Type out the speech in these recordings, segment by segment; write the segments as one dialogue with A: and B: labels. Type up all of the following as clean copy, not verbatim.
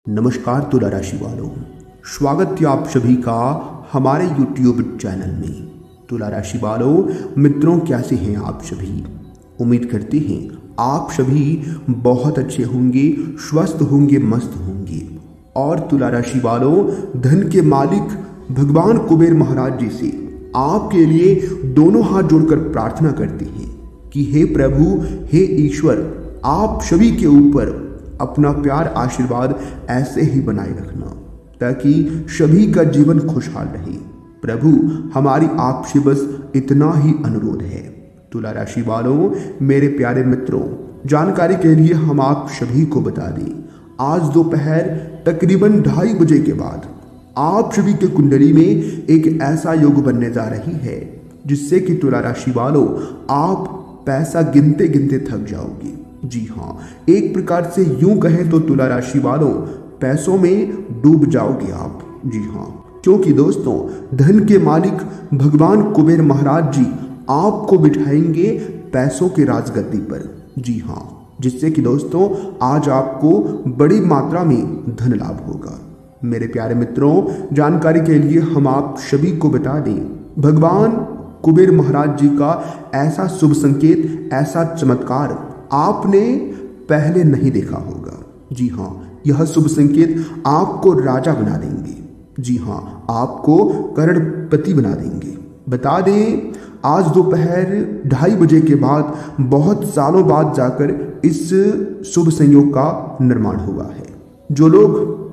A: नमस्कार तुला राशि वालों, स्वागत है आप सभी का हमारे YouTube चैनल में। तुला राशि वालों मित्रों, कैसे हैं आप सभी? उम्मीद करते हैं आप सभी बहुत अच्छे होंगे, स्वस्थ होंगे, मस्त होंगे। और तुला राशि वालों, धन के मालिक भगवान कुबेर महाराज जी से आपके लिए दोनों हाथ जोड़कर प्रार्थना करते हैं कि हे प्रभु, हे ईश्वर, आप सभी के ऊपर अपना प्यार आशीर्वाद ऐसे ही बनाए रखना ताकि सभी का जीवन खुशहाल रहे। प्रभु, हमारी आपसे बस इतना ही अनुरोध है। तुला राशि वालों, मेरे प्यारे मित्रों, जानकारी के लिए हम आप सभी को बता दें, आज दोपहर तकरीबन 2:30 बजे के बाद आप सभी के कुंडली में एक ऐसा योग बनने जा रही है जिससे कि तुला राशि वालों आप पैसा गिनते गिनते थक जाओगे। जी हाँ, एक प्रकार से यूं कहें तो तुला राशि वालों पैसों में डूब जाओगे आप। जी हाँ, क्योंकि दोस्तों धन के मालिक भगवान कुबेर महाराज जी आपको बिठाएंगे पैसों के राजगद्दी पर। जी हाँ, जिससे कि दोस्तों आज आपको बड़ी मात्रा में धन लाभ होगा। मेरे प्यारे मित्रों, जानकारी के लिए हम आप सभी को बता दें, भगवान कुबेर महाराज जी का ऐसा शुभ संकेत, ऐसा चमत्कार आपने पहले नहीं देखा होगा। जी हाँ, यह शुभ संकेत आपको राजा बना देंगे। जी हाँ, आपको करोड़पति बना देंगे। बता दें, आज दोपहर 2:30 बजे के बाद बहुत सालों बाद जाकर इस शुभ संयोग का निर्माण हुआ है। जो लोग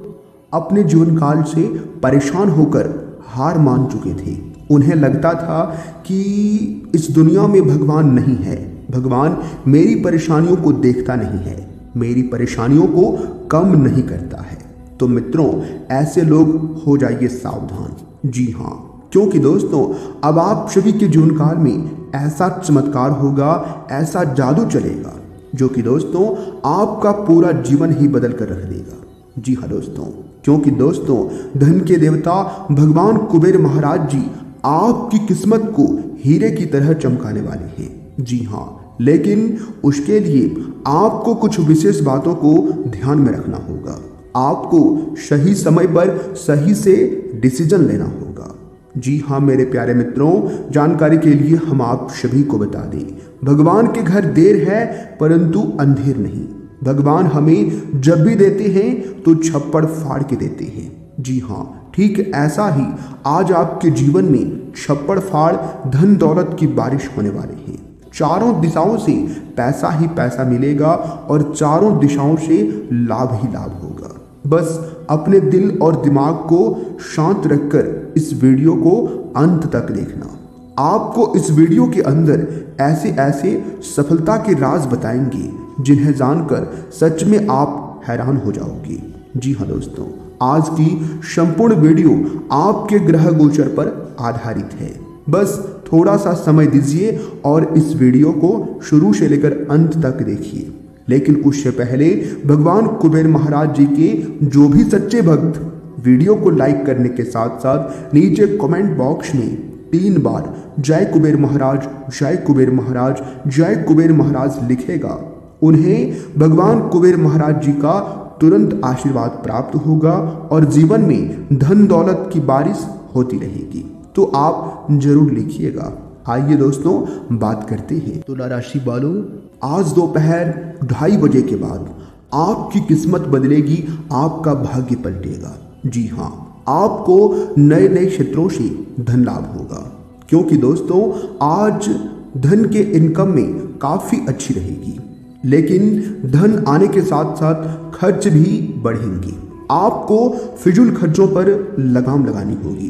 A: अपने जीवन काल से परेशान होकर हार मान चुके थे, उन्हें लगता था कि इस दुनिया में भगवान नहीं है, भगवान मेरी परेशानियों को देखता नहीं है, मेरी परेशानियों को कम नहीं करता है, तो मित्रों ऐसे लोग हो जाइए सावधान। जी हाँ, क्योंकि दोस्तों अब आप सभी के जीवन काल में ऐसा चमत्कार होगा, ऐसा जादू चलेगा जो कि दोस्तों आपका पूरा जीवन ही बदल कर रख देगा। जी हाँ दोस्तों, क्योंकि दोस्तों धन के देवता भगवान कुबेर महाराज जी आपकी किस्मत को हीरे की तरह चमकाने वाले हैं। जी हाँ, लेकिन उसके लिए आपको कुछ विशेष बातों को ध्यान में रखना होगा। आपको सही समय पर सही से डिसीजन लेना होगा। जी हाँ मेरे प्यारे मित्रों, जानकारी के लिए हम आप सभी को बता दें, भगवान के घर देर है परंतु अंधेर नहीं। भगवान हमें जब भी देते हैं तो छप्पड़ फाड़ के देते हैं। जी हाँ, ठीक ऐसा ही आज आपके जीवन में छप्पड़ फाड़ धन दौलत की बारिश होने वाली है। चारों दिशाओं से पैसा ही पैसा मिलेगा और चारों दिशाओं से लाभ ही लाभ होगा। बस अपने दिल और दिमाग को शांत रखकर इस वीडियो को अंत तक देखना। आपको इस वीडियो के अंदर ऐसे ऐसे सफलता के राज बताएंगे जिन्हें जानकर सच में आप हैरान हो जाओगे। जी हाँ दोस्तों, आज की संपूर्ण वीडियो आपके ग्रह गोचर पर आधारित है। बस थोड़ा सा समय दीजिए और इस वीडियो को शुरू से लेकर अंत तक देखिए। लेकिन उससे पहले भगवान कुबेर महाराज जी के जो भी सच्चे भक्त वीडियो को लाइक करने के साथ साथ नीचे कमेंट बॉक्स में 3 बार जय कुबेर महाराज, जय कुबेर महाराज, जय कुबेर महाराज लिखेगा, उन्हें भगवान कुबेर महाराज जी का तुरंत आशीर्वाद प्राप्त होगा और जीवन में धन दौलत की बारिश होती रहेगी। तो आप जरूर लिखिएगा। आइए दोस्तों बात करते हैं तुला राशि वालों, आज दोपहर 2:30 बजे के बाद आपकी किस्मत बदलेगी, आपका भाग्य पलटेगा। जी हाँ, आपको नए नए क्षेत्रों से धन लाभ होगा, क्योंकि दोस्तों आज धन के इनकम में काफी अच्छी रहेगी, लेकिन धन आने के साथ साथ खर्च भी बढ़ेंगे। आपको फिजूल खर्चों पर लगाम लगानी होगी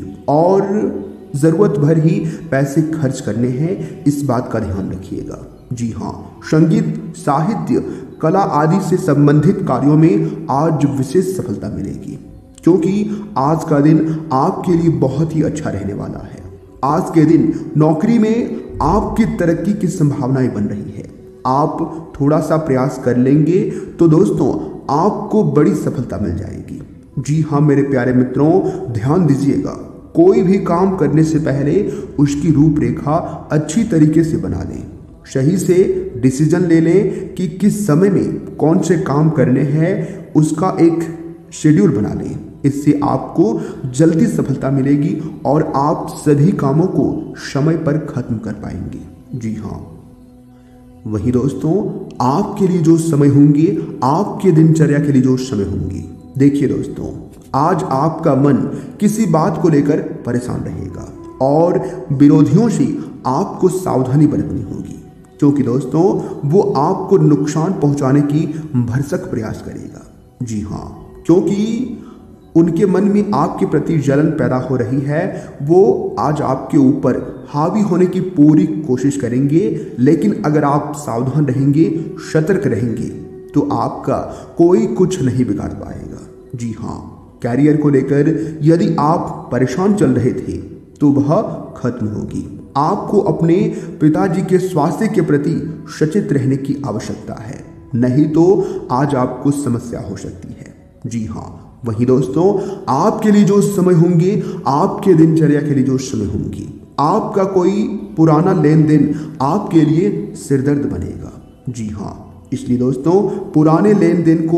A: और जरूरत भर ही पैसे खर्च करने हैं, इस बात का ध्यान रखिएगा। जी हाँ, संगीत, साहित्य, कला आदि से संबंधित कार्यों में आज विशेष सफलता मिलेगी, क्योंकि आज का दिन आपके लिए बहुत ही अच्छा रहने वाला है। आज के दिन नौकरी में आपकी तरक्की की संभावनाएं बन रही है। आप थोड़ा सा प्रयास कर लेंगे तो दोस्तों आपको बड़ी सफलता मिल जाएगी। जी हाँ मेरे प्यारे मित्रों, ध्यान दीजिएगा, कोई भी काम करने से पहले उसकी रूपरेखा अच्छी तरीके से बना लें, सही से डिसीजन ले लें कि किस समय में कौन से काम करने हैं, उसका एक शेड्यूल बना लें। इससे आपको जल्दी सफलता मिलेगी और आप सभी कामों को समय पर खत्म कर पाएंगे। जी हाँ, वही दोस्तों, आपके लिए जो समय होंगे, आपके दिनचर्या के लिए जो समय होंगे, देखिए दोस्तों, आज आपका मन किसी बात को लेकर परेशान रहेगा और विरोधियों से आपको सावधानी बरतनी होगी, क्योंकि दोस्तों वो आपको नुकसान पहुंचाने की भरसक प्रयास करेगा। जी हाँ, क्योंकि उनके मन में आपके प्रति जलन पैदा हो रही है। वो आज आपके ऊपर हावी होने की पूरी कोशिश करेंगे, लेकिन अगर आप सावधान रहेंगे, सतर्क रहेंगे, तो आपका कोई कुछ नहीं बिगाड़ पाएगा। जी हाँ, कैरियर को लेकर यदि आप परेशान चल रहे थे तो वह खत्म होगी। आपको अपने पिताजी के स्वास्थ्य के प्रति सचेत रहने की आवश्यकता है, नहीं तो आज आपको समस्या हो सकती है। जी हाँ, वही दोस्तों, आपके लिए जो समय होंगे, आपके दिनचर्या के लिए जो समय होंगे, आपका कोई पुराना लेन देन आपके लिए सिरदर्द बनेगा। जी हाँ, इसलिए दोस्तों पुराने लेन देन को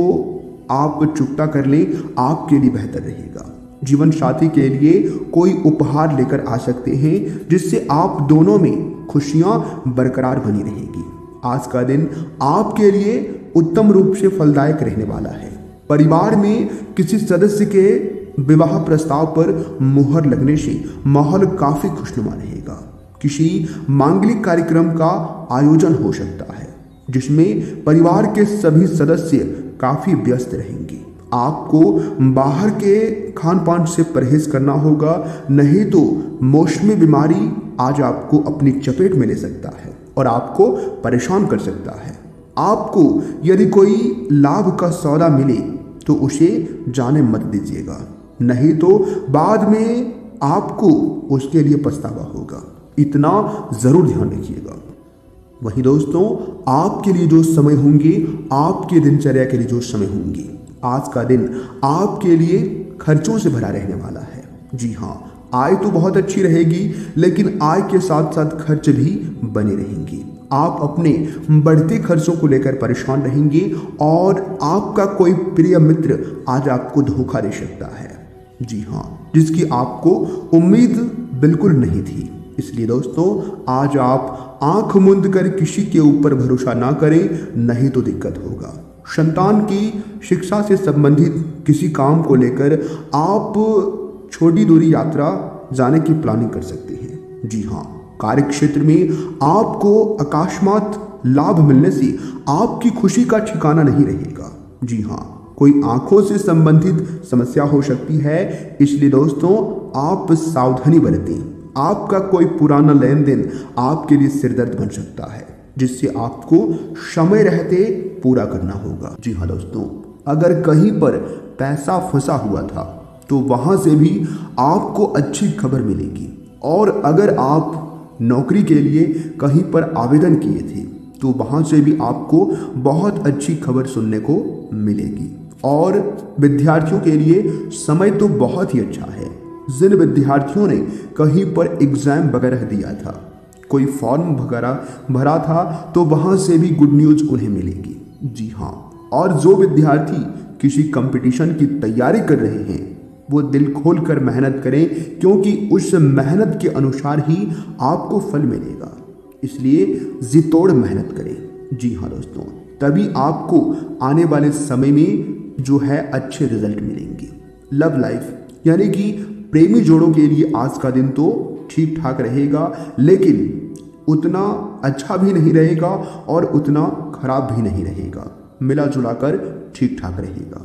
A: आप चुकता कर लें, आपके लिए बेहतर रहेगा। जीवन साथी के लिए कोई उपहार लेकर आ सकते हैं, जिससे आप दोनों में खुशियां बरकरार बनी रहेगी। आज का दिन आपके लिए उत्तम रूप से फलदायक रहने वाला है। परिवार में किसी सदस्य के विवाह प्रस्ताव पर मुहर लगने से माहौल काफी खुशनुमा रहेगा। किसी मांगलिक कार्यक्रम का आयोजन हो सकता है, जिसमें परिवार के सभी सदस्य काफी व्यस्त रहेंगे। आपको बाहर के खान पान से परहेज करना होगा, नहीं तो मौसमी बीमारी आज आपको अपनी चपेट में ले सकता है और आपको परेशान कर सकता है। आपको यदि कोई लाभ का सौदा मिले तो उसे जाने मत दीजिएगा, नहीं तो बाद में आपको उसके लिए पछतावा होगा। इतना जरूर ध्यान रखिएगा। वही दोस्तों, आपके लिए जो समय होंगे, आपके दिनचर्या के लिए जो समय होंगे, आज का दिन आपके लिए खर्चों से भरा रहने वाला है। जी हाँ, आय तो बहुत अच्छी रहेगी, लेकिन आय के साथ साथ खर्च भी बने रहेंगे। आप अपने बढ़ते खर्चों को लेकर परेशान रहेंगे और आपका कोई प्रिय मित्र आज आपको धोखा दे सकता है। जी हाँ, जिसकी आपको उम्मीद बिल्कुल नहीं थी। इसलिए दोस्तों, आज आप आंख मूंद कर किसी के ऊपर भरोसा ना करें, नहीं तो दिक्कत होगा। संतान की शिक्षा से संबंधित किसी काम को लेकर आप छोटी दूरी यात्रा जाने की प्लानिंग कर सकते हैं। जी हाँ, कार्य क्षेत्र में आपको अकस्मात लाभ मिलने से आपकी खुशी का ठिकाना नहीं रहेगा। जी हाँ, कोई आंखों से संबंधित समस्या हो सकती है, इसलिए दोस्तों आप सावधानी बरतें। आपका कोई पुराना लेन देन आपके लिए सिरदर्द बन सकता है, जिससे आपको समय रहते पूरा करना होगा। जी हाँ दोस्तों, अगर कहीं पर पैसा फंसा हुआ था तो वहां से भी आपको अच्छी खबर मिलेगी, और अगर आप नौकरी के लिए कहीं पर आवेदन किए थे तो वहां से भी आपको बहुत अच्छी खबर सुनने को मिलेगी। और विद्यार्थियों के लिए समय तो बहुत ही अच्छा है। जिन विद्यार्थियों ने कहीं पर एग्जाम वगैरह दिया था, कोई फॉर्म वगैरह भरा था, तो वहां से भी गुड न्यूज उन्हें मिलेगी। जी हाँ, और जो विद्यार्थी किसी कंपटीशन की तैयारी कर रहे हैं, वो दिल खोल कर मेहनत करें, क्योंकि उस मेहनत के अनुसार ही आपको फल मिलेगा। इसलिए जी तोड़ मेहनत करें। जी हाँ दोस्तों, तभी आपको आने वाले समय में जो है अच्छे रिजल्ट मिलेंगे। लव लाइफ यानी कि प्रेमी जोड़ों के लिए आज का दिन तो ठीक ठाक रहेगा, लेकिन उतना अच्छा भी नहीं रहेगा और उतना खराब भी नहीं रहेगा। मिला जुला कर ठीक ठाक रहेगा।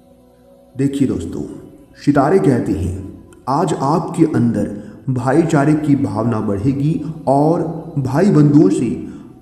A: देखिए दोस्तों, सितारे कहते हैं आज आपके अंदर भाईचारे की भावना बढ़ेगी और भाई बंधुओं से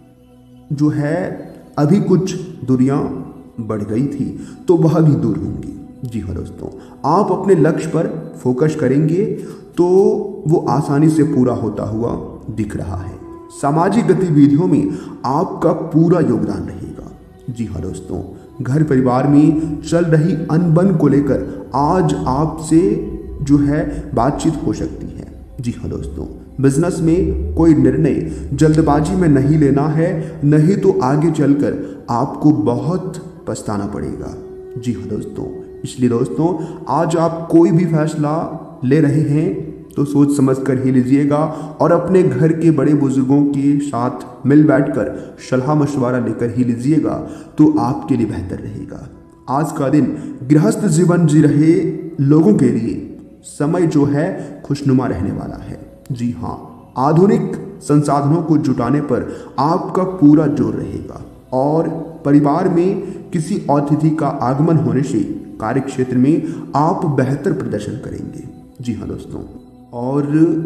A: जो है अभी कुछ दूरियां बढ़ गई थी तो वह भी दूर होंगी। जी हाँ दोस्तों, आप अपने लक्ष्य पर फोकस करेंगे तो वो आसानी से पूरा होता हुआ दिख रहा है। सामाजिक गतिविधियों में आपका पूरा योगदान रहेगा। जी हाँ दोस्तों, घर परिवार में चल रही अनबन को लेकर आज आपसे जो है बातचीत हो सकती है। जी हाँ दोस्तों, बिजनेस में कोई निर्णय जल्दबाजी में नहीं लेना है, नहीं तो आगे चलकर आपको बहुत पछताना पड़ेगा। जी हाँ दोस्तों, इसलिए दोस्तों आज आप कोई भी फैसला ले रहे हैं तो सोच समझ कर ही लीजिएगा और अपने घर के बड़े बुजुर्गों के साथ मिल बैठकर सलाह मशवरा लेकर ही लीजिएगा तो आपके लिए बेहतर रहेगा। आज का दिन गृहस्थ जीवन जी रहे लोगों के लिए समय जो है खुशनुमा रहने वाला है। जी हाँ, आधुनिक संसाधनों को जुटाने पर आपका पूरा जोर रहेगा और परिवार में किसी अतिथि का आगमन होने से कार्य क्षेत्र में आप बेहतर प्रदर्शन करेंगे। जी हाँ दोस्तों, और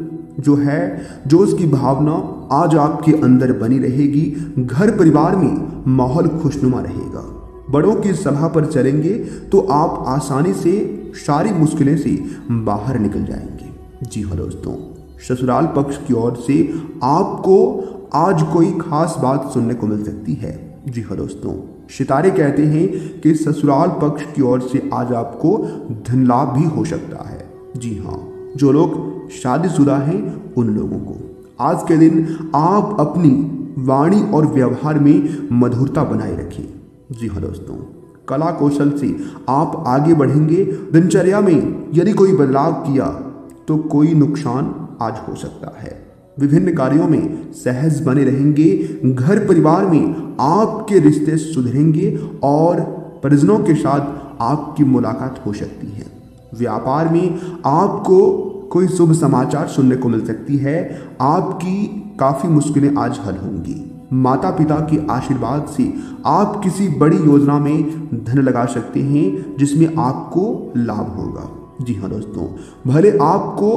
A: जो है जोश की भावना आज आपके अंदर बनी रहेगी। घर परिवार में माहौल खुशनुमा रहेगा। बड़ों की सलाह पर चलेंगे तो आप आसानी से सारी मुश्किलें से बाहर निकल जाएंगे। जी हाँ दोस्तों, ससुराल पक्ष की ओर से आपको आज कोई खास बात सुनने को मिल सकती है। जी हाँ दोस्तों, सितारे कहते हैं कि ससुराल पक्ष की ओर से आज आपको धन लाभ भी हो सकता है। जी हाँ, जो लोग शादीशुदा हैं उन लोगों को आज के दिन आप अपनी वाणी और व्यवहार में मधुरता बनाए रखें। जी हाँ दोस्तों, कला कौशल से आप आगे बढ़ेंगे। दिनचर्या में यदि कोई बदलाव किया तो कोई नुकसान आज हो सकता है। विभिन्न कार्यों में सहज बने रहेंगे। घर परिवार में आपके रिश्ते सुधरेंगे और परिजनों के साथ आपकी मुलाकात हो सकती है। व्यापार में आपको कोई शुभ समाचार सुनने को मिल सकती है। आपकी काफ़ी मुश्किलें आज हल होंगी। माता पिता के आशीर्वाद से आप किसी बड़ी योजना में धन लगा सकते हैं जिसमें आपको लाभ होगा। जी हाँ दोस्तों, भले आपको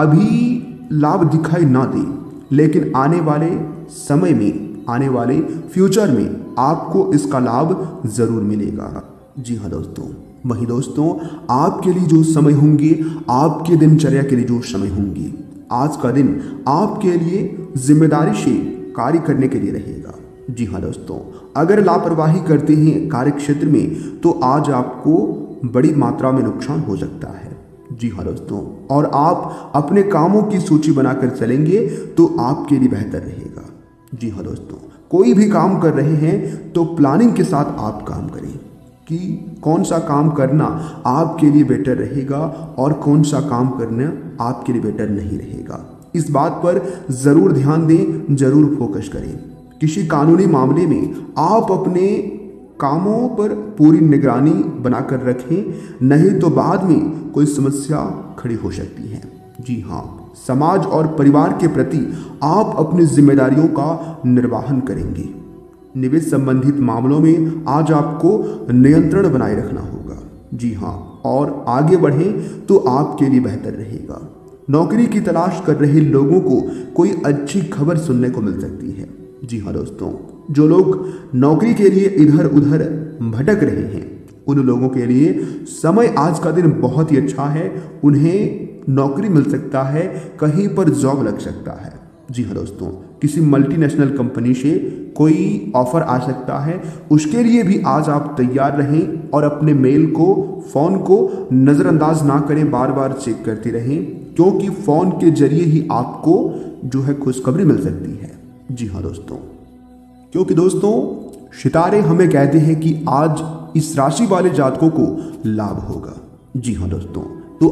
A: अभी लाभ दिखाई ना दे लेकिन आने वाले समय में, आने वाले फ्यूचर में आपको इसका लाभ ज़रूर मिलेगा। जी हाँ दोस्तों, वही दोस्तों आपके लिए जो समय होंगे, आपके दिनचर्या के लिए जो समय होंगे, आज का दिन आपके लिए जिम्मेदारी से कार्य करने के लिए रहेगा। जी हाँ दोस्तों, अगर लापरवाही करते हैं कार्य क्षेत्र में तो आज आपको बड़ी मात्रा में नुकसान हो सकता है। जी हाँ दोस्तों, और आप अपने कामों की सूची बनाकर चलेंगे तो आपके लिए बेहतर रहेगा। जी हाँ दोस्तों, कोई भी काम कर रहे हैं तो प्लानिंग के साथ आप काम करें कि कौन सा काम करना आपके लिए बेटर रहेगा और कौन सा काम करना आपके लिए बेटर नहीं रहेगा। इस बात पर ज़रूर ध्यान दें, ज़रूर फोकस करें। किसी कानूनी मामले में आप अपने कामों पर पूरी निगरानी बनाकर रखें, नहीं तो बाद में कोई समस्या खड़ी हो सकती है। जी हाँ, समाज और परिवार के प्रति आप अपनी जिम्मेदारियों का निर्वहन करेंगे। निवेश संबंधित मामलों में आज आपको नियंत्रण बनाए रखना होगा। जी हाँ, और आगे बढ़ें तो आपके लिए बेहतर रहेगा। नौकरी की तलाश कर रहे लोगों को कोई अच्छी खबर सुनने को मिल सकती है। जी हाँ दोस्तों, जो लोग नौकरी के लिए इधर उधर भटक रहे हैं उन लोगों के लिए समय आज का दिन बहुत ही अच्छा है। उन्हें नौकरी मिल सकता है, कहीं पर जॉब लग सकता है। जी हाँ दोस्तों, किसी मल्टीनेशनल कंपनी से कोई ऑफर आ सकता है, उसके लिए भी आज आप तैयार रहें और अपने मेल को, फ़ोन को नज़रअंदाज ना करें, बार बार चेक करते रहें, क्योंकि फ़ोन के जरिए ही आपको जो है खुशखबरी मिल सकती है। जी हाँ दोस्तों, क्योंकि दोस्तों सितारे हमें कहते हैं कि आज इस राशि वाले जातकों को लाभ होगा। जी हाँ दोस्तों, तो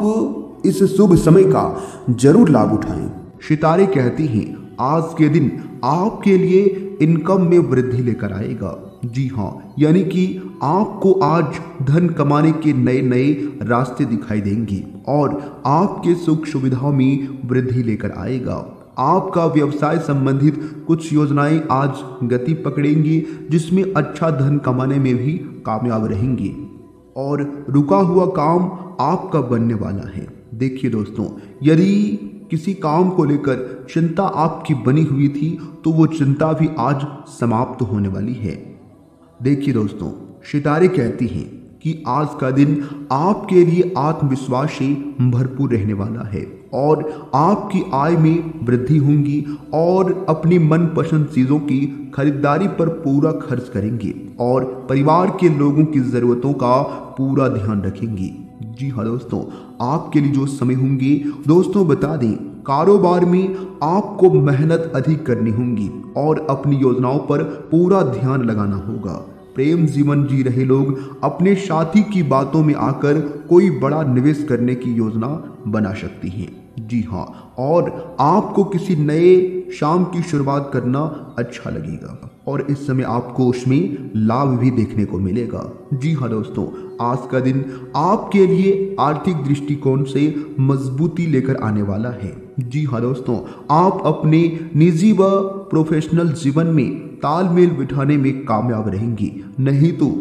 A: आप इस शुभ समय का जरूर लाभ उठाएं। सितारे कहती हैं आज के दिन आपके लिए इनकम में वृद्धि लेकर आएगा। जी हाँ, यानी कि आपको आज धन कमाने के नए नए रास्ते दिखाई देंगे और आपके सुख सुविधाओं में वृद्धि लेकर आएगा। आपका व्यवसाय संबंधित कुछ योजनाएं आज गति पकड़ेंगी जिसमें अच्छा धन कमाने में भी कामयाब रहेंगी और रुका हुआ काम आपका बनने वाला है। देखिए दोस्तों, यदि किसी काम को लेकर चिंता आपकी बनी हुई थी तो वो चिंता भी आज समाप्त होने वाली है। देखिए दोस्तों, सितारे कहती हैं कि आज का दिन आपके लिए आत्मविश्वास से भरपूर रहने वाला है और आपकी आय में वृद्धि होगी और अपनी मनपसंद चीज़ों की खरीदारी पर पूरा खर्च करेंगे और परिवार के लोगों की ज़रूरतों का पूरा ध्यान रखेंगे। जी हाँ दोस्तों, आपके लिए जो समय होंगे दोस्तों बता दें, कारोबार में आपको मेहनत अधिक करनी होगी और अपनी योजनाओं पर पूरा ध्यान लगाना होगा। प्रेम जीवन जी रहे लोग अपने साथी की बातों में आकर कोई बड़ा निवेश करने की योजना बना सकती हैं। जी हाँ, और आपको किसी नए शाम की शुरुआत करना अच्छा लगेगा और इस समय आपको उसमें लाभ भी देखने को मिलेगा। जी हाँ दोस्तों, आज का दिन आपके लिए आर्थिक दृष्टिकोण से मजबूती लेकर आने वाला है। जी हाँ दोस्तों, आप अपने निजी व प्रोफेशनल जीवन में तालमेल बिठाने में कामयाब रहेंगे। नहीं तो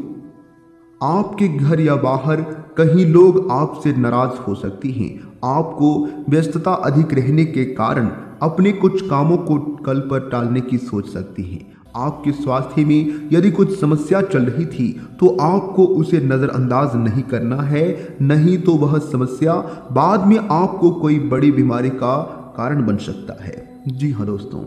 A: आपके घर या बाहर कहीं लोग आपसे नाराज हो सकते हैं। आपको व्यस्तता अधिक रहने के कारण अपने कुछ कामों को कल पर टालने की सोच सकती हैं। आपके स्वास्थ्य में यदि कुछ समस्या चल रही थी तो आपको उसे नज़रअंदाज नहीं करना है, नहीं तो वह समस्या बाद में आपको कोई बड़ी बीमारी का कारण बन सकता है। जी हाँ दोस्तों,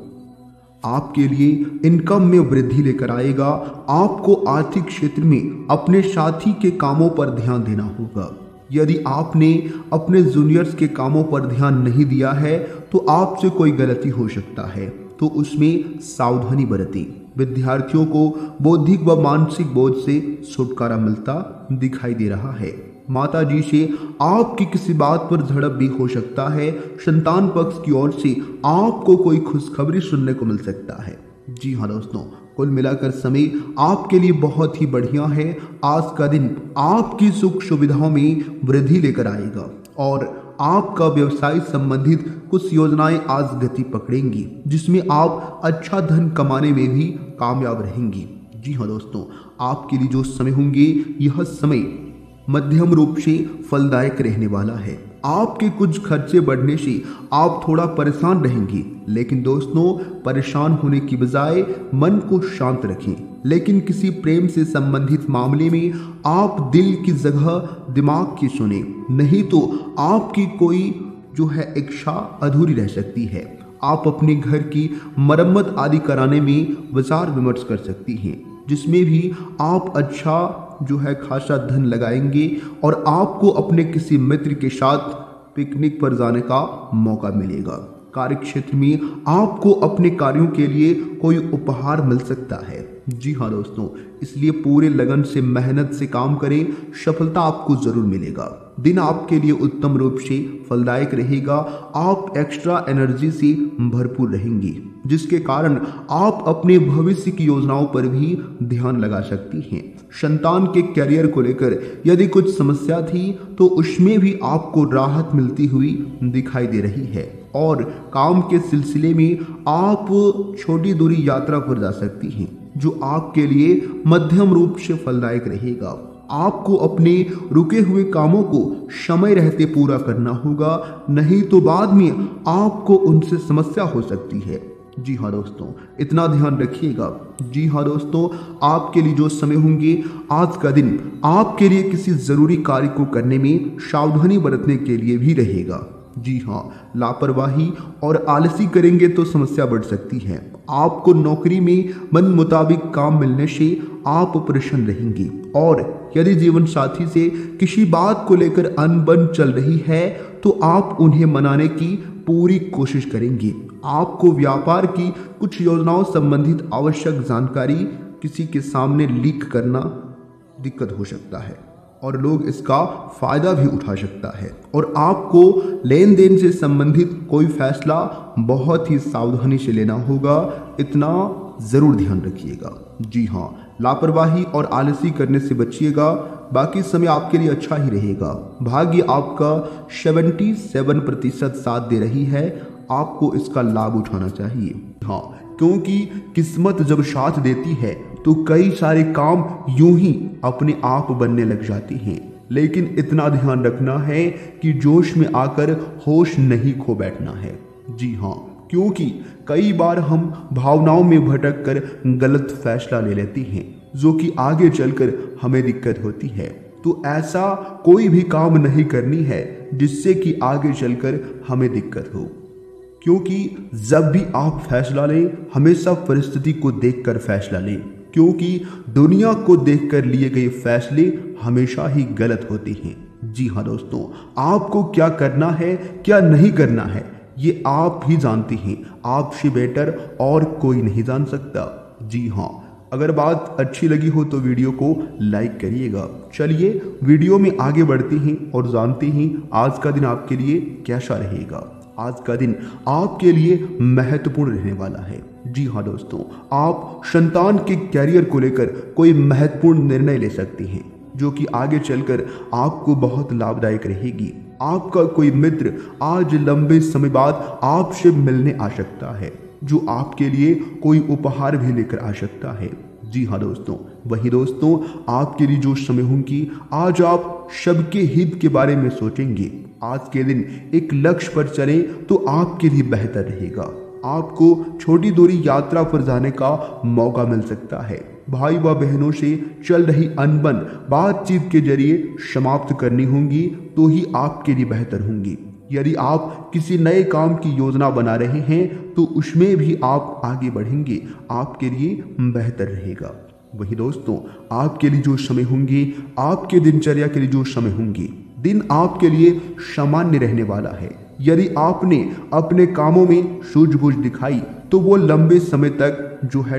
A: आपके लिए इनकम में वृद्धि लेकर आएगा। आपको आर्थिक क्षेत्र में अपने साथी के कामों पर ध्यान देना होगा। यदि आपने अपने जूनियर्स के कामों पर ध्यान नहीं दिया है तो आपसे कोई गलती हो सकता है, तो उसमें सावधानी बरतें। विद्यार्थियों को बौद्धिक व मानसिक बोझ से छुटकारा मिलता दिखाई दे रहा है। माता जी से आपकी किसी बात पर झड़प भी हो सकता है। संतान पक्ष की ओर से आपको कोई खुशखबरी सुनने को मिल सकता है। जी हाँ दोस्तों, कुल मिलाकर समय आपके लिए बहुत ही बढ़िया है। आज का दिन आपकी सुख सुविधाओं में वृद्धि लेकर आएगा और आपका व्यवसाय संबंधित कुछ योजनाएं आज गति पकड़ेंगी, जिसमें आप अच्छा धन कमाने में भी कामयाब रहेंगी। जी हाँ दोस्तों, आपके लिए जो समय होंगे यह समय मध्यम रूप से फलदायक रहने वाला है। आपके कुछ खर्चे बढ़ने से आप थोड़ा परेशान रहेंगे, लेकिन दोस्तों परेशान होने की बजाय मन को शांत रखें। लेकिन किसी प्रेम से संबंधित मामले में आप दिल की जगह दिमाग की सुने, नहीं तो आपकी कोई जो है इच्छा अधूरी रह सकती है। आप अपने घर की मरम्मत आदि कराने में विचार विमर्श कर सकती हैं, जिसमें भी आप अच्छा जो है खासा धन लगाएंगे और आपको अपने किसी मित्र के साथ पिकनिक पर जाने का मौका मिलेगा। कार्य क्षेत्र में आपको अपने कार्यों के लिए कोई उपहार मिल सकता है। जी हाँ दोस्तों, इसलिए पूरे लगन से मेहनत से काम करें, सफलता आपको जरूर मिलेगा। दिन आपके लिए उत्तम रूप से फलदायक रहेगा। आप एक्स्ट्रा एनर्जी से भरपूर रहेंगे, जिसके कारण आप अपने भविष्य की योजनाओं पर भी ध्यान लगा सकती हैं। संतान के करियर को लेकर यदि कुछ समस्या थी तो उसमें भी आपको राहत मिलती हुई दिखाई दे रही है और काम के सिलसिले में आप छोटी दूरी यात्रा पर जा सकती हैं, जो आपके लिए मध्यम रूप से फलदायक रहेगा। आपको अपने रुके हुए कामों को समय रहते पूरा करना होगा, नहीं तो बाद में आपको उनसे समस्या हो सकती है। जी हाँ दोस्तों, इतना ध्यान रखिएगा। जी हाँ दोस्तों, आपके लिए जो समय होंगे आज का दिन आपके लिए किसी जरूरी कार्य को करने में सावधानी बरतने के लिए भी रहेगा। जी हाँ, लापरवाही और आलसी करेंगे तो समस्या बढ़ सकती है। आपको नौकरी में मन मुताबिक काम मिलने से आप प्रसन्न रहेंगे और यदि जीवन साथी से किसी बात को लेकर अनबन चल रही है तो आप उन्हें मनाने की पूरी कोशिश करेंगे। आपको व्यापार की कुछ योजनाओं संबंधित आवश्यक जानकारी किसी के सामने लीक करना दिक्कत हो सकता है और लोग इसका फायदा भी उठा सकता है और आपको लेन देन से संबंधित कोई फैसला बहुत ही सावधानी से लेना होगा। इतना जरूर ध्यान रखिएगा। जी हाँ, लापरवाही और आलसी करने से बचिएगा। बाकी समय आपके लिए अच्छा ही रहेगा। भाग्य आपका 77% साथ दे रही है। आपको इसका लाभ उठाना चाहिए। हाँ, क्योंकि किस्मत जब साथ देती है तो कई सारे काम यूं ही अपने आप बनने लग जाते हैं, लेकिन इतना ध्यान रखना है कि जोश में आकर होश नहीं खो बैठना है। जी हाँ, क्योंकि कई बार हम भावनाओं में भटक कर गलत फैसला ले लेते हैं, जो कि आगे चलकर हमें दिक्कत होती है। तो ऐसा कोई भी काम नहीं करनी है जिससे कि आगे चलकर हमें दिक्कत हो, क्योंकि जब भी आप फैसला लें हमेशा परिस्थिति को देखकर फैसला लें, क्योंकि दुनिया को देखकर लिए गए फैसले हमेशा ही गलत होते हैं। जी हाँ दोस्तों, आपको क्या करना है क्या नहीं करना है ये आप ही जानते हैं। आपसे बेटर और कोई नहीं जान सकता। जी हाँ, अगर बात अच्छी लगी हो तो वीडियो को लाइक करिएगा। चलिए वीडियो में आगे बढ़ते हैं और जानते हैं आज का दिन आपके लिए कैसा रहेगा। आज का दिन आपके लिए महत्वपूर्ण रहने वाला है। जी हाँ दोस्तों, आप संतान के कैरियर को लेकर कोई महत्वपूर्ण निर्णय ले सकते हैं जो कि आगे चलकर आपको बहुत लाभदायक रहेगी। आपका कोई मित्र आज लंबे समय बाद आपसे मिलने आ सकता है जो आपके लिए कोई उपहार भी लेकर आ सकता है। जी हाँ दोस्तों, वही दोस्तों आपके लिए जो समय होंगी, आज आप सबके हित के बारे में सोचेंगे। आज के दिन एक लक्ष्य पर चलें तो आपके लिए बेहतर रहेगा। आपको छोटी दूरी यात्रा पर जाने का मौका मिल सकता है। भाई व बहनों से चल रही अनबन बातचीत के जरिए समाप्त करनी होंगी तो ही आपके लिए बेहतर होंगी। यदि आप किसी नए काम की योजना बना रहे हैं तो उसमें भी आप आगे बढ़ेंगे, आपके लिए बेहतर रहेगा। वही दोस्तों आपके लिए जो समय होंगे, आपके दिनचर्या के लिए जो समय होंगे, दिन आपके लिए सामान्य रहने वाला है। यदि आपने अपने कामों में सूझबूझ दिखाई तो वो लंबे समय तक जो है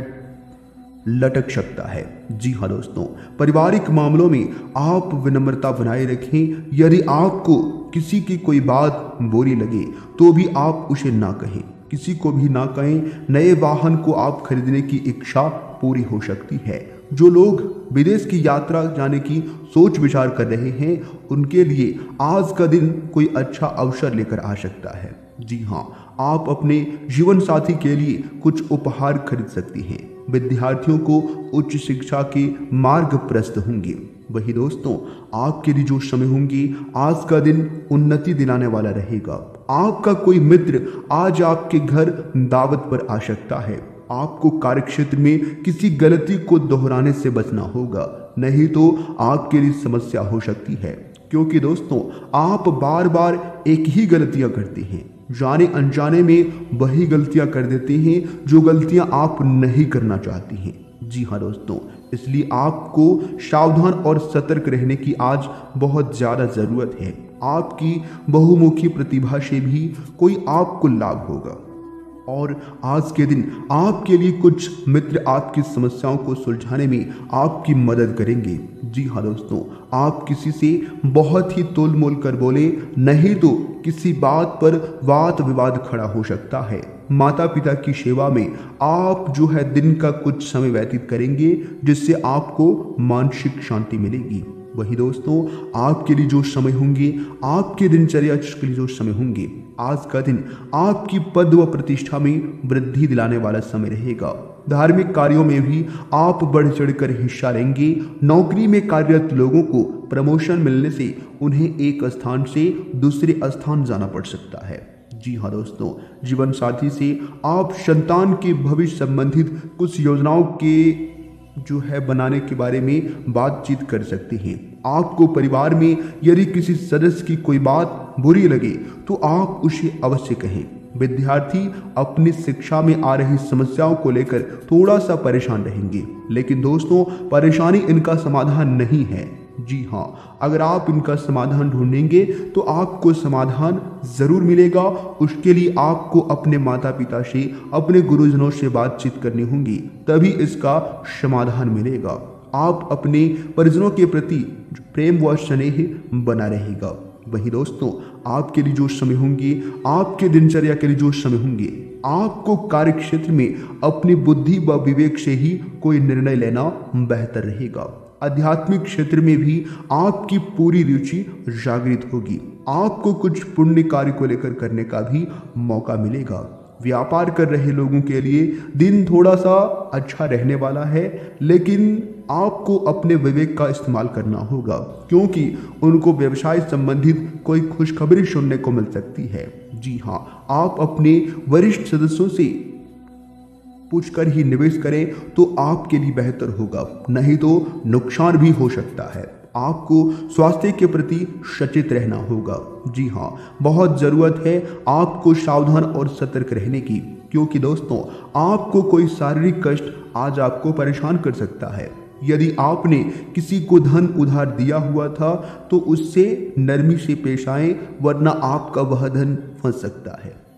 A: लटक सकता है। जी हाँ दोस्तों, पारिवारिक मामलों में आप विनम्रता बनाए रखें। यदि आपको किसी की कोई बात बुरी लगे तो भी आप उसे ना कहें, किसी को भी ना कहें। नए वाहन को आप खरीदने की इच्छा पूरी हो सकती है। जो लोग विदेश की यात्रा जाने की सोच विचार कर रहे हैं उनके लिए आज का दिन कोई अच्छा अवसर लेकर आ सकता है। जी हाँ, आप अपने जीवन साथी के लिए कुछ उपहार खरीद सकती हैं। विद्यार्थियों को उच्च शिक्षा के मार्ग प्रशस्त होंगे। वही दोस्तों आपके लिए जो समय होंगे, आज का दिन उन्नति दिलाने वाला रहेगा। आपका कोई मित्र आज आपके घर दावत पर आ सकता है। आपको कार्यक्षेत्र में किसी गलती को दोहराने से बचना होगा, नहीं तो आपके लिए समस्या हो सकती है। क्योंकि दोस्तों आप बार बार एक ही गलतियां करते हैं, जाने अनजाने में वही गलतियां कर देते हैं जो गलतियां आप नहीं करना चाहती हैं। जी हाँ दोस्तों, इसलिए आपको सावधान और सतर्क रहने की आज बहुत ज़्यादा ज़रूरत है। आपकी बहुमुखी प्रतिभा से भी कोई आपको लाभ होगा और आज के दिन आपके लिए कुछ मित्र आपकी समस्याओं को सुलझाने में आपकी मदद करेंगे। जी हाँ दोस्तों, आप किसी से बहुत ही तोल मोल कर बोले, नहीं तो किसी बात पर वाद विवाद खड़ा हो सकता है। माता पिता की सेवा में आप जो है दिन का कुछ समय व्यतीत करेंगे जिससे आपको मानसिक शांति मिलेगी। वही दोस्तों आपके लिए जो समय होंगे, आपके दिनचर्या के लिए जो समय होंगे, आज का दिन आपकी पद व प्रतिष्ठा में वृद्धि दिलाने वाला समय रहेगा। धार्मिक कार्यों में भी आप बढ़ चढ़कर हिस्सा लेंगे। नौकरी में कार्यरत लोगों को प्रमोशन मिलने से उन्हें एक स्थान से दूसरे स्थान जाना पड़ सकता है। जी हाँ दोस्तों, जीवन साथी से आप संतान के भविष्य संबंधित कुछ योजनाओं के जो है बनाने के बारे में बातचीत कर सकते हैं। आपको परिवार में यदि किसी सदस्य की कोई बात बुरी लगे तो आप उसे अवश्य कहें। विद्यार्थी अपनी शिक्षा में आ रही समस्याओं को लेकर थोड़ा सा परेशान रहेंगे, लेकिन दोस्तों परेशानी इनका समाधान नहीं है। जी हाँ, अगर आप इनका समाधान ढूंढेंगे तो आपको समाधान जरूर मिलेगा। उसके लिए आपको अपने माता पिता से, अपने गुरुजनों से बातचीत करनी होगी, तभी इसका समाधान मिलेगा। आप अपने परिजनों के प्रति प्रेम व स्नेह बना रहेगा। वही दोस्तों आपके लिए जो समय होंगे, आपके दिनचर्या के लिए जो समय होंगे, आपको कार्यक्षेत्र में अपनी बुद्धि व विवेक से ही कोई निर्णय लेना बेहतर रहेगा। आध्यात्मिक क्षेत्र में भी आपकी पूरी रुचि जागृत होगी। आपको कुछ पुण्य कार्य को लेकर करने का भी मौका मिलेगा। व्यापार कर रहे लोगों के लिए दिन थोड़ा सा अच्छा रहने वाला है, लेकिन आपको अपने विवेक का इस्तेमाल करना होगा क्योंकि उनको व्यवसाय संबंधित कोई खुशखबरी सुनने को मिल सकती है। जी हाँ, आप अपने वरिष्ठ सदस्यों से पूछकर ही निवेश करें तो आपके लिए बेहतर होगा, नहीं तो नुकसान भी हो सकता है। आपको स्वास्थ्य के प्रति सचेत रहना होगा। जी हाँ, बहुत ज़रूरत है आपको सावधान और सतर्क रहने की, क्योंकि दोस्तों आपको कोई शारीरिक कष्ट आज आपको परेशान कर सकता है। यदि आपने किसी को धन उधार दिया हुआ था तो उससे नरमी से पेश आएं, वरना आपका वह धन फंस सकता है।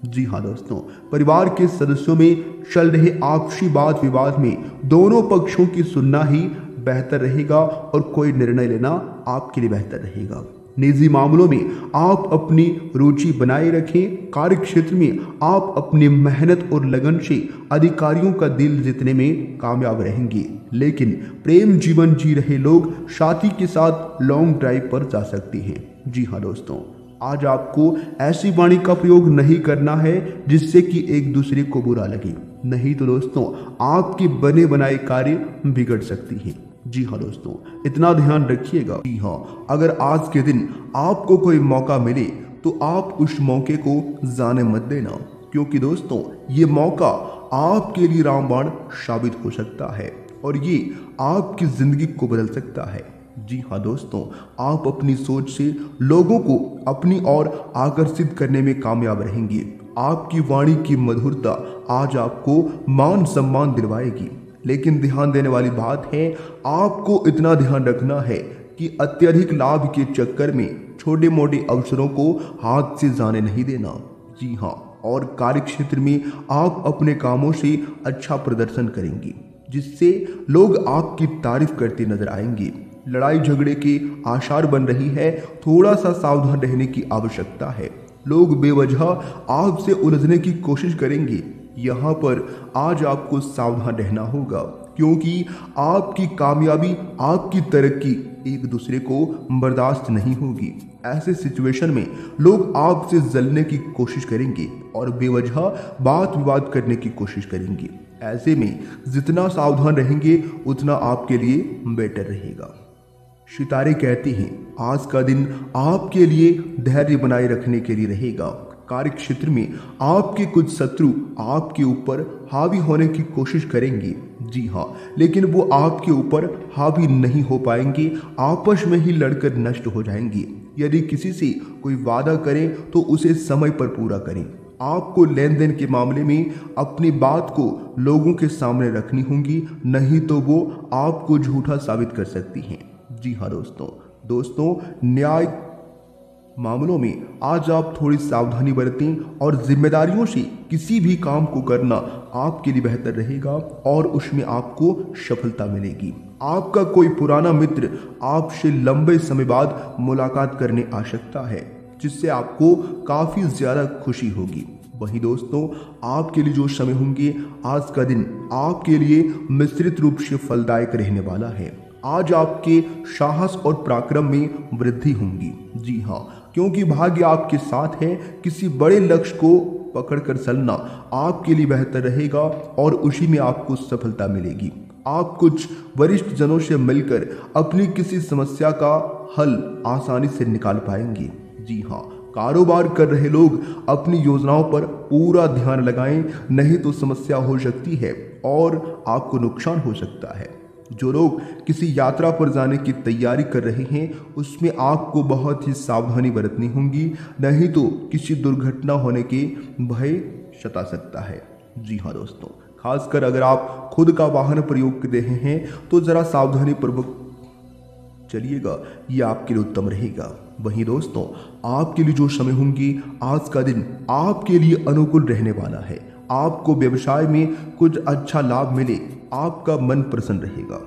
A: जी हाँ दोस्तों, परिवार के सदस्यों में चल रहे आपसी वाद विवाद में दोनों पक्षों की सुनना ही बेहतर रहेगा और कोई निर्णय लेना आपके लिए बेहतर रहेगा। निजी मामलों में आप अपनी रुचि बनाए रखें। कार्य क्षेत्र में आप अपनी मेहनत और लगन से अधिकारियों का दिल जीतने में कामयाब रहेंगे। लेकिन प्रेम जीवन जी रहे लोग साथी के साथ लॉन्ग ड्राइव पर जा सकते हैं। जी हाँ दोस्तों, आज आपको ऐसी वाणी का प्रयोग नहीं करना है जिससे कि एक दूसरे को बुरा लगे, नहीं तो दोस्तों आपके बने बनाए कार्य बिगड़ सकती हैं। जी हाँ दोस्तों, इतना ध्यान रखिएगा। जी हाँ, अगर आज के दिन आपको कोई मौका मिले तो आप उस मौके को जाने मत देना, क्योंकि दोस्तों ये मौका आपके लिए रामबाण साबित हो सकता है और ये आपकी जिंदगी को बदल सकता है। जी हाँ दोस्तों, आप अपनी सोच से लोगों को अपनी ओर आकर्षित करने में कामयाब रहेंगे। आपकी वाणी की मधुरता आज आपको मान सम्मान दिलवाएगी। लेकिन ध्यान देने वाली बात है, आपको इतना ध्यान रखना है कि अत्यधिक लाभ के चक्कर में छोटे मोटे अवसरों को हाथ से जाने नहीं देना। जी हाँ, और कार्य क्षेत्र में आप अपने कामों से अच्छा प्रदर्शन करेंगे, जिससे लोग आपकी तारीफ करते नजर आएंगे। लड़ाई झगड़े के आसार बन रही है, थोड़ा सा सावधान रहने की आवश्यकता है। लोग बेवजह आपसे उलझने की कोशिश करेंगे। यहाँ पर आज आपको सावधान रहना होगा, क्योंकि आपकी कामयाबी, आपकी तरक्की एक दूसरे को बर्दाश्त नहीं होगी। ऐसे सिचुएशन में लोग आपसे जलने की कोशिश करेंगे और बेवजह बात विवाद करने की कोशिश करेंगे। ऐसे में जितना सावधान रहेंगे उतना आपके लिए बेटर रहेगा। सितारे कहते हैं आज का दिन आपके लिए धैर्य बनाए रखने के लिए रहेगा। कार्य क्षेत्र में आपके कुछ शत्रु आपके ऊपर हावी होने की कोशिश करेंगे। जी हाँ, लेकिन वो आपके ऊपर हावी नहीं हो पाएंगे, आपस में ही लड़कर नष्ट हो जाएंगे। यदि किसी से कोई वादा करें तो उसे समय पर पूरा करें। आपको लेन देन के मामले में अपनी बात को लोगों के सामने रखनी होगी, नहीं तो वो आपको झूठा साबित कर सकती हैं। जी हाँ दोस्तों, न्याय मामलों में आज आप थोड़ी सावधानी बरतें और जिम्मेदारियों से किसी भी काम को करना आपके लिए बेहतर रहेगा और उसमें आपको सफलता मिलेगी। आपका कोई पुराना मित्र आपसे लंबे समय बाद मुलाकात करने आ सकता है, जिससे आपको काफ़ी ज़्यादा खुशी होगी। वहीं दोस्तों, आपके लिए जो समय होंगे, आज का दिन आपके लिए मिश्रित रूप से फलदायक रहने वाला है। आज आपके साहस और पराक्रम में वृद्धि होगी। जी हाँ, क्योंकि भाग्य आपके साथ है। किसी बड़े लक्ष्य को पकड़कर चलना आपके लिए बेहतर रहेगा और उसी में आपको सफलता मिलेगी। आप कुछ वरिष्ठ जनों से मिलकर अपनी किसी समस्या का हल आसानी से निकाल पाएंगे। जी हाँ, कारोबार कर रहे लोग अपनी योजनाओं पर पूरा ध्यान लगाएं, नहीं तो समस्या हो सकती है और आपको नुकसान हो सकता है। जो लोग किसी यात्रा पर जाने की तैयारी कर रहे हैं, उसमें आपको बहुत ही सावधानी बरतनी होगी, नहीं तो किसी दुर्घटना होने के भय सता सकता है। जी हाँ दोस्तों, खासकर अगर आप खुद का वाहन प्रयोग कर रहे हैं तो जरा सावधानी पूर्वक चलिएगा, ये आपके लिए उत्तम रहेगा। वहीं दोस्तों, आपके लिए जो समय होंगी, आज का दिन आपके लिए अनुकूल रहने वाला है। आपको व्यवसाय में कुछ अच्छा लाभ मिले, आपका मन प्रसन्न रहेगा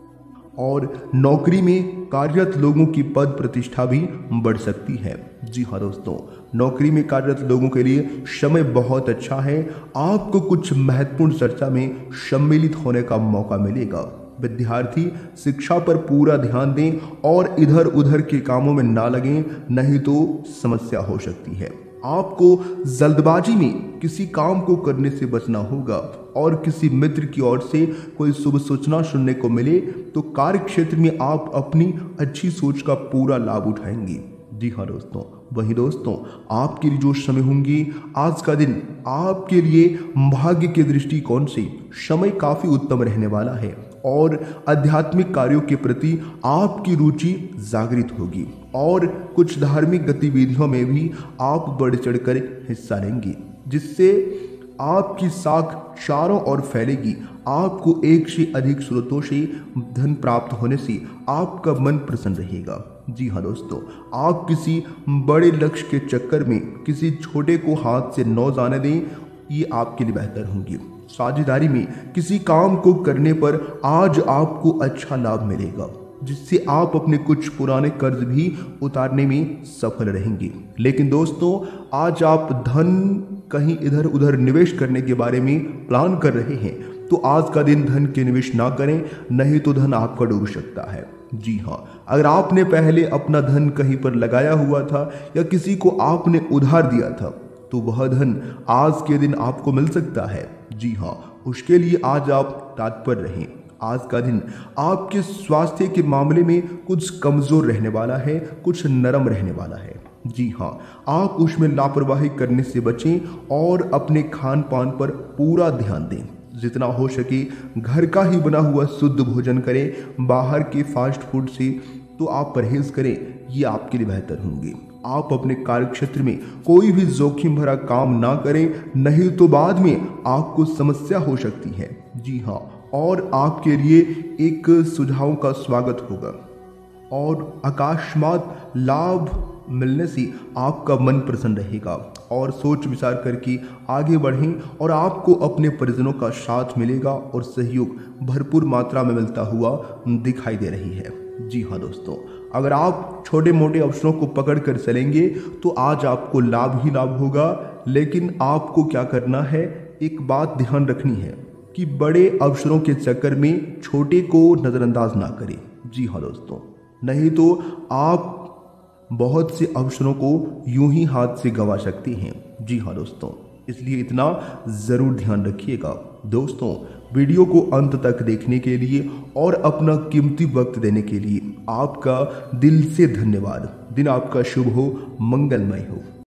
A: और नौकरी में कार्यरत लोगों की पद प्रतिष्ठा भी बढ़ सकती है। जी हाँ दोस्तों, नौकरी में कार्यरत लोगों के लिए समय बहुत अच्छा है। आपको कुछ महत्वपूर्ण चर्चा में सम्मिलित होने का मौका मिलेगा। विद्यार्थी शिक्षा पर पूरा ध्यान दें और इधर उधर के कामों में ना लगें, नहीं तो समस्या हो सकती है। आपको जल्दबाजी में किसी काम को करने से बचना होगा और किसी मित्र की ओर से कोई शुभ सूचना सुनने को मिले तो कार्य क्षेत्र में आप अपनी अच्छी सोच का पूरा लाभ उठाएंगे। जी हाँ दोस्तों, वही दोस्तों, आपके लिए जो समय होंगी, आज का दिन आपके लिए भाग्य के दृष्टिकोण से समय काफ़ी उत्तम रहने वाला है और आध्यात्मिक कार्यों के प्रति आपकी रुचि जागृत होगी और कुछ धार्मिक गतिविधियों में भी आप बढ़ चढ़कर हिस्सा लेंगे, जिससे आपकी साख चारों ओर फैलेगी। आपको एक से अधिक स्रोतों से धन प्राप्त होने से आपका मन प्रसन्न रहेगा। जी हाँ दोस्तों, आप किसी बड़े लक्ष्य के चक्कर में किसी छोटे को हाथ से न जाने दें, ये आपके लिए बेहतर होंगे। साझेदारी में किसी काम को करने पर आज आपको अच्छा लाभ मिलेगा, जिससे आप अपने कुछ पुराने कर्ज भी उतारने में सफल रहेंगे। लेकिन दोस्तों, आज आप धन कहीं इधर उधर निवेश करने के बारे में प्लान कर रहे हैं, तो आज का दिन धन के निवेश ना करें, नहीं तो धन आपका डूब सकता है। जी हाँ, अगर आपने पहले अपना धन कहीं पर लगाया हुआ था या किसी को आपने उधार दिया था, तो वह धन आज के दिन आपको मिल सकता है। जी हाँ, उसके लिए आज आप तत्पर रहें। आज का दिन आपके स्वास्थ्य के मामले में कुछ कमजोर रहने वाला है, कुछ नरम रहने वाला है। जी हाँ, आप उसमें लापरवाही करने से बचें और अपने खान पान पर पूरा ध्यान दें। जितना हो सके घर का ही बना हुआ शुद्ध भोजन करें। बाहर के फास्ट फूड से तो आप परहेज करें, ये आपके लिए बेहतर होंगे। आप अपने कार्यक्षेत्र में कोई भी जोखिम भरा काम ना करें, नहीं तो बाद में आपको समस्या हो सकती है। जी हाँ, और आपके लिए एक सुझाव का स्वागत होगा और अकस्मात लाभ मिलने से आपका मन प्रसन्न रहेगा और सोच विचार करके आगे बढ़ें और आपको अपने परिजनों का साथ मिलेगा और सहयोग भरपूर मात्रा में मिलता हुआ दिखाई दे रही है। जी हाँ दोस्तों, अगर आप छोटे मोटे अवसरों को पकड़ कर चलेंगे तो आज आपको लाभ ही लाभ होगा। लेकिन आपको क्या करना है, एक बात ध्यान रखनी है कि बड़े अवसरों के चक्कर में छोटे को नज़रअंदाज ना करें। जी हाँ दोस्तों, नहीं तो आप बहुत से अवसरों को यूं ही हाथ से गंवा सकते हैं। जी हाँ दोस्तों, इसलिए इतना ज़रूर ध्यान रखिएगा। दोस्तों, वीडियो को अंत तक देखने के लिए और अपना कीमती वक्त देने के लिए आपका दिल से धन्यवाद। दिन आपका शुभ हो, मंगलमय हो।